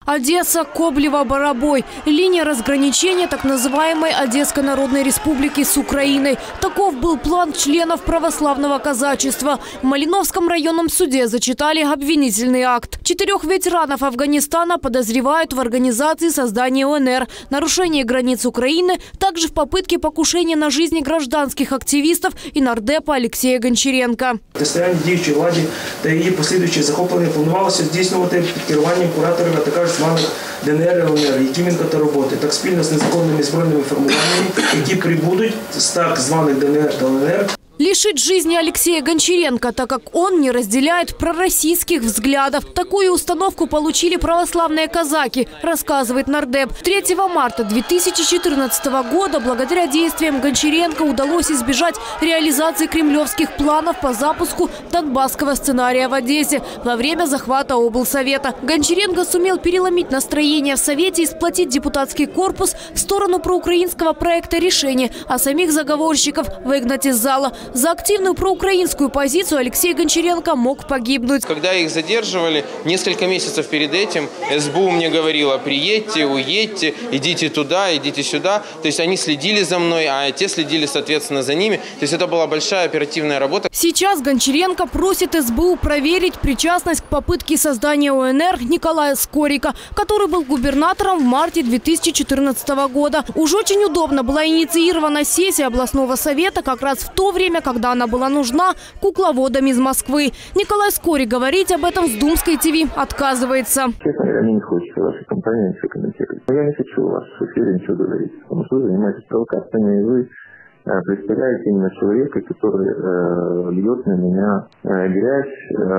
Одесса, Коблево, Боробой. Линия разграничения так называемой Одесской Народной Республики с Украиной. Таков был план членов православного казачества. В Малиновском районном суде зачитали обвинительный акт. 4 ветеранов Афганистана подозревают в организации создания ОНР, нарушении границ Украины, также в попытке покушения на жизни гражданских активистов и нардепа Алексея Гончаренка. Протистояння діючій владі та її послідуючі захоплення планувалося здійснювати під керуванням кураторів, а також званих ДНР і ЛНР, Якименка та Роботи, так спільно з незаконними збройними формуваннями, які прибудуть з так званих ДНР та ЛНР. Лишить жизни Алексея Гончаренко, так как он не разделяет пророссийских взглядов. Такую установку получили православные казаки, рассказывает нардеп. 3 марта 2014 года благодаря действиям Гончаренко удалось избежать реализации кремлевских планов по запуску донбасского сценария в Одессе во время захвата облсовета. Гончаренко сумел переломить настроение в Совете и сплотить депутатский корпус в сторону проукраинского проекта решения, а самих заговорщиков выгнать из зала. За активную проукраинскую позицию Алексей Гончаренко мог погибнуть. Когда их задерживали, несколько месяцев перед этим СБУ мне говорила: приедьте, уедьте, идите туда, идите сюда. То есть они следили за мной, а те следили, соответственно, за ними. То есть это была большая оперативная работа. Сейчас Гончаренко просит СБУ проверить причастность к попытке создания ОНР Николая Скорика, который был губернатором в марте 2014 года. Уж очень удобно была инициирована сессия областного совета как раз в то время, когда она была нужна кукловодам из Москвы. Николай Скорик говорить об этом с Думской ТВ отказывается. Честно говоря, мне не хочется вашей компании ничего комментировать. Я не хочу вас в эфире ничего говорить, потому что вы занимаетесь провокациями, и вы представляете именно человека, который льет на меня грязь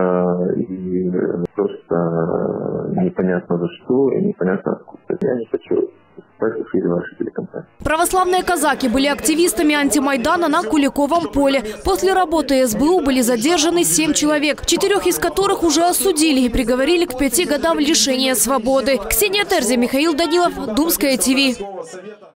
и просто непонятно за что и непонятно откуда. Я не хочу. Православные казаки были активистами антимайдана на Куликовом поле. После работы СБУ были задержаны 7 человек, 4 из которых уже осудили и приговорили к 5 годам лишения свободы. Ксения Терзи, Михаил Данилов, Думская ТВ.